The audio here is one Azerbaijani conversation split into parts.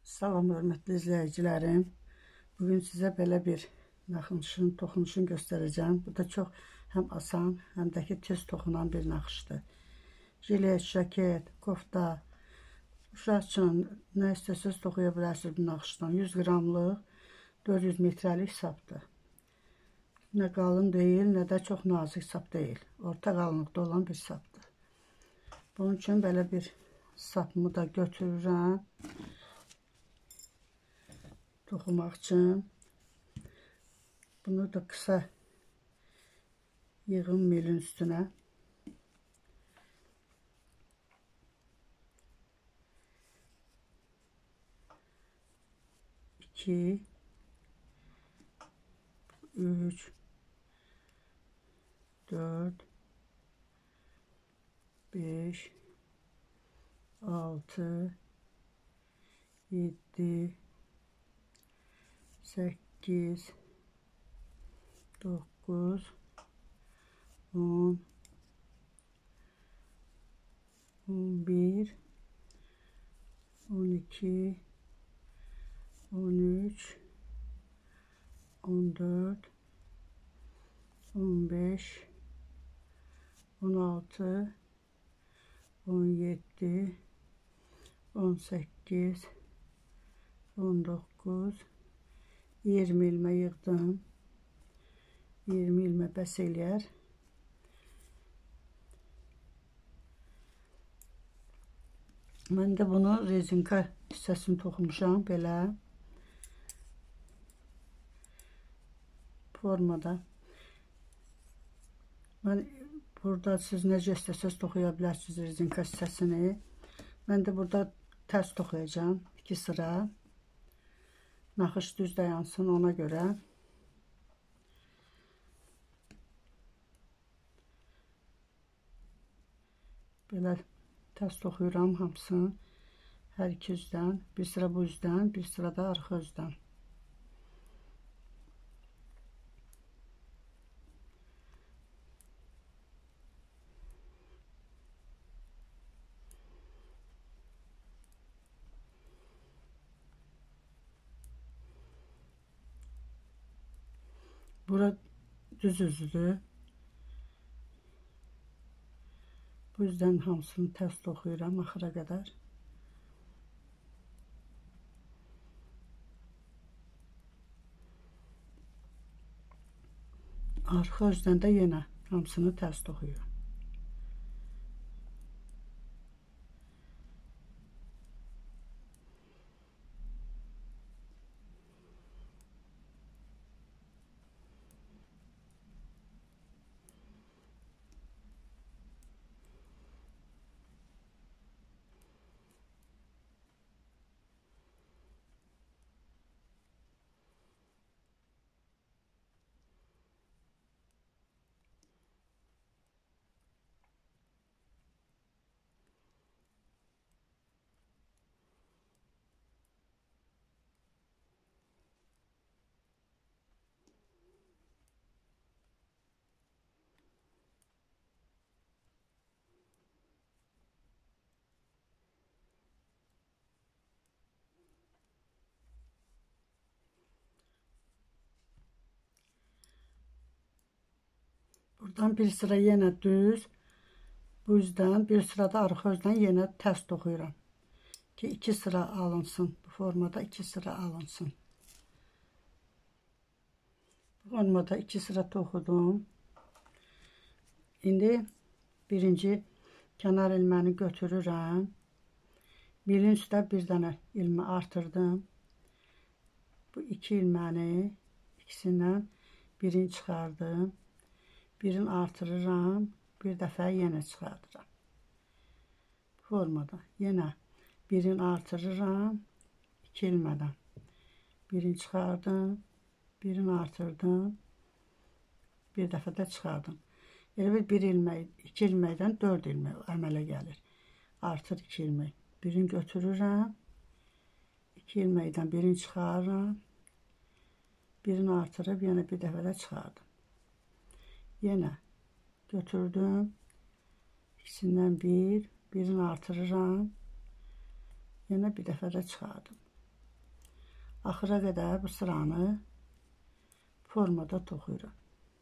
Salam hörmətli izləyicilərim. Bugün sizə belə bir naxışın, toxunuşun göstərəcəm. Bu da çox həm asan, həm də ki tez toxunan bir naxışdır. Jilet, jaket, kofta, uşaq üçün nə istəsəz toxuya bilərsiniz bu naxışdan. 100 qramlıq 400 metrəlik sapdır. Nə qalın deyil, nə də çox nazik sap deyil. Orta qalınlıqda olan bir sapdır. Bunun üçün belə bir sapımı da götürürəm. Toxumaq üçün. Bunu da qısa yığım milin üstünə. İki, üç, dört, beş, altı, yedi, 8, 9, 10, 11, 12, 13, 14, 15, 16, 17, 18, 19, 20 ilmə yığdım. 20 ilmə bəs eləyər. Mən də bunu rezinka hissəsini toxumuşam belə formada. Mən burada siz necə istəsəz toxuya bilərsiniz rezinka hissəsini. Mən də burada tərs toxuyacağam 2 sıra. Naxış düz dayansın ona görə. Belə tərs toxuyuram hamısını. Hər iki üzdən. Bir sıra bu üzdən, bir sıra da arxa üzdən. Bura düz üzüdür. Bu yüzden hamısını tərs toxuyuram axıra qədər. Arxa üzdən də yenə hamısını tərs toxuyuram. Buradan bir sıra yenə düz, bu üzdən bir sıra da arxa üzdən yenə tərs toxuyuram ki 2 sıra alınsın. Bu formada 2 sıra alınsın. Bu formada 2 sıra toxudum. İndi birinci kənar ilməni götürürəm. Milin üstə bir dənə ilmə artırdım. Bu 2 ilməni ikisindən birini çıxardım. Birini artırıram, bir dəfə yenə çıxardıram. Bu formada yenə birini artırıram, 2 ilmədən. Birini çıxardım, birini artırdım, bir dəfə də çıxardım. Elə bir ilmək, 2 ilməkdən 4 ilmək əmələ gəlir. Artır 2 ilmək. Birini götürürəm, 2 ilməkdən birini çıxarıram, birini artırıb yenə bir dəfə də çıxardım. Yenə götürdüm, ikisindən birini artırıram, yenə bir dəfə də çıxardım. Axıra qədər bu sıranı formada toxuyuram.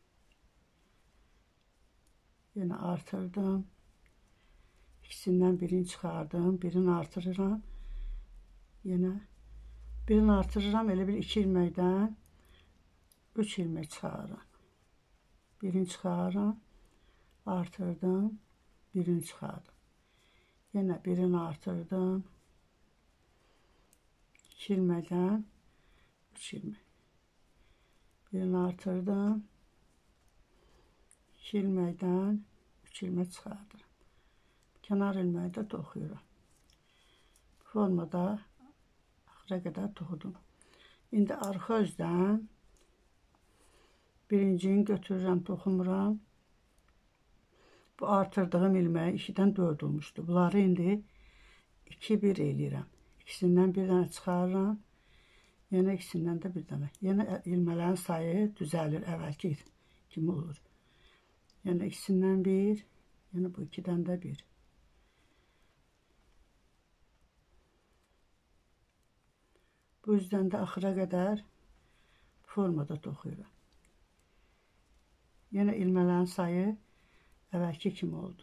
Yenə artırdım. İkisindən birini çıxardım. Birini artırıram. Yenə birini artırıram. Elə bir 2 ilməkdən 3 ilmək çıxarıram. Birini çıxarıram. Artırdım. Birini çıxardım. Yenə birini artırdım. 2 ilməkdən 3 ilmək. Birini artırdım. 2 ilməkdən 3 ilmək çıxardım. Kənar ilməyi də toxuyuram. Formada axıra qədər toxudum. İndi arxa üzdən birincini götürürəm, toxumuram. Bu artırdığım ilməyi 2-dən 4 olmuşdu. Bunları indi 2-1 eləyirəm. İkisindən bir dənə çıxarıram. Yenə ikisindən də bir dənə. Yenə ilmələrin sayı düzəlir, əvvəlki kimi olur. Yenə ikisindən bir, yenə bu 2-dən də bir. Bu yüzden də axıra qədər formada toxuyuram. Yenə ilmələrin sayı əvvəlki kimi oldu.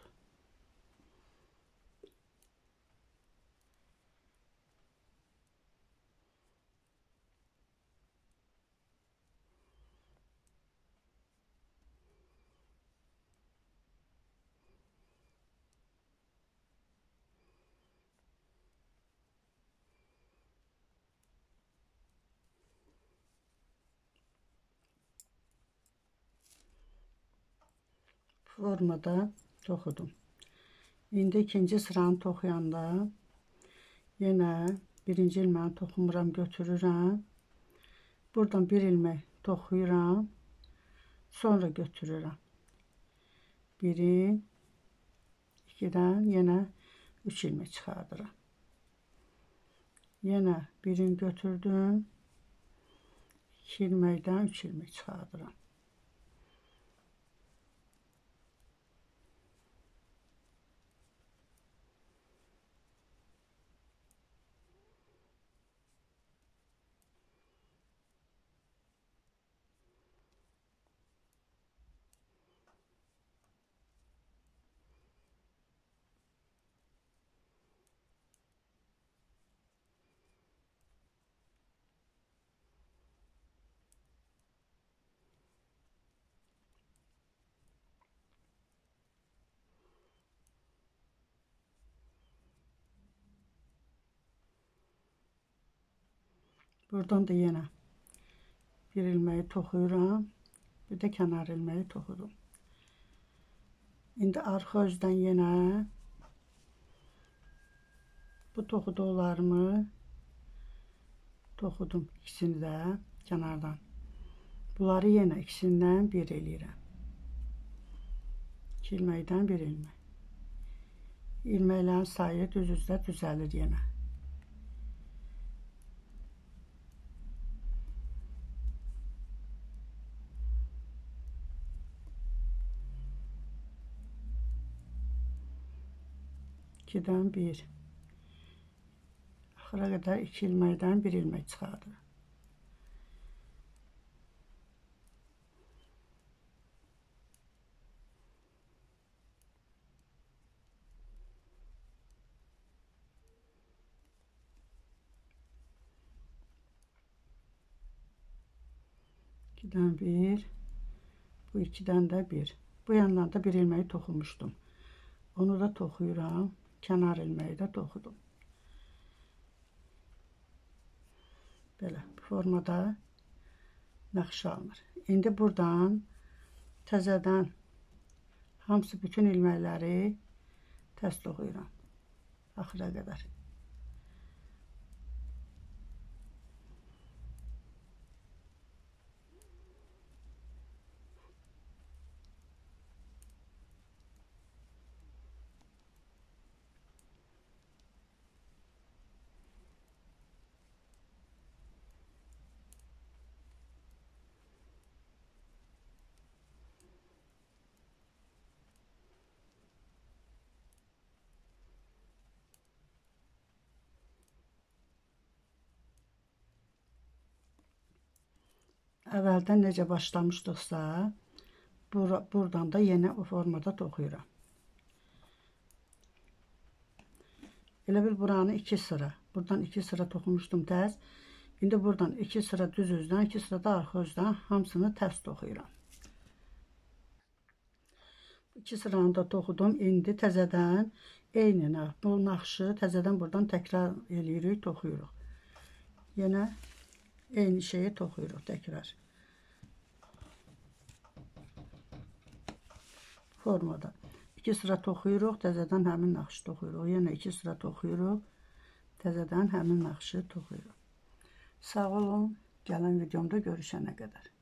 Formada toxudum. İndi ikinci sıranı toxuyanda yenə birinci ilməni toxumuram, götürürəm. Buradan bir ilmək toxuyuram. Sonra götürürəm. Birin, 2-dən yenə 3 ilmək çıxardıram. Yenə birini götürdüm. 2 ilməkdən 3 ilmək çıxardıram. Buradan da yenə bir ilməyi toxuyuram. Bir də kənar ilməyi toxudum. İndi arxa üzdən yenə bu toxuduqlarımı toxudum, ikisini də kənardan. Bunları yenə ikisindən bir eləyirəm. 2 ilməkdən bir ilmək. İlməklərin sayı düz üzdə düzəlir yenə. İkidən bir. Axıra qədər 2 ilməkdən bir ilmək çıxardır. İkidən bir. Bu 2-dən də bir. Bu yandan da bir ilməyi toxumuşdum. Onu da toxuyuram. Kənar ilməyi də toxudum. Belə formada nəqş alınır. İndi buradan təzədən hamısı bütün ilməkləri tərs toxuyuram. Axıra qədər. əvvəldən necə başlamışdıqsa, buradan da yenə o formada toxuyuram. Elə bil buranı 2 sıra. Buradan 2 sıra toxumuşdum tərs. İndi buradan 2 sıra düz üzdən, 2 sıra da arxa üzdən hamısını tərs toxuyuram. 2 sıranı da toxudum. İndi təzədən eyninə bu naxışı təzədən buradan təkrar eləyirik, toxuyuruq. Yenə eyni şeyi toxuyuruq təkrar. Formada. 2 sıra toxuyuruq, təzədən həmin naxışı toxuyuruq. Yenə 2 sıra toxuyuruq, təzədən həmin naxışı toxuyuruq. Sağ olun, gələn videomda görüşənə qədər.